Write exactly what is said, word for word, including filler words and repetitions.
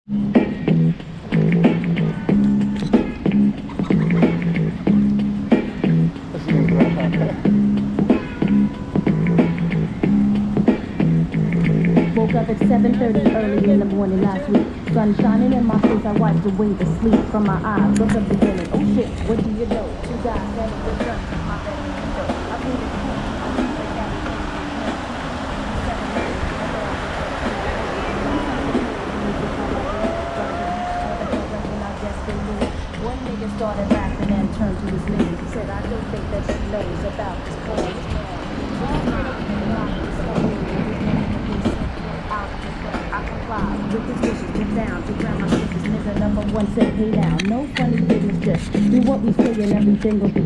Woke up at seven thirty early in the morning last week. Sun shining in my face, I wiped away the sleep from my eyes. Looked up again and oh shit, what do you know? Two guys standing with guns in my bedroom window. I think it's cool. I think they got it. One nigga started laughing and turned to his lady. He said, I don't think that she knows about this place. With his wishes, get down to grandma, this nigga number one said, hey now, no funny business, just do what we say and everything will be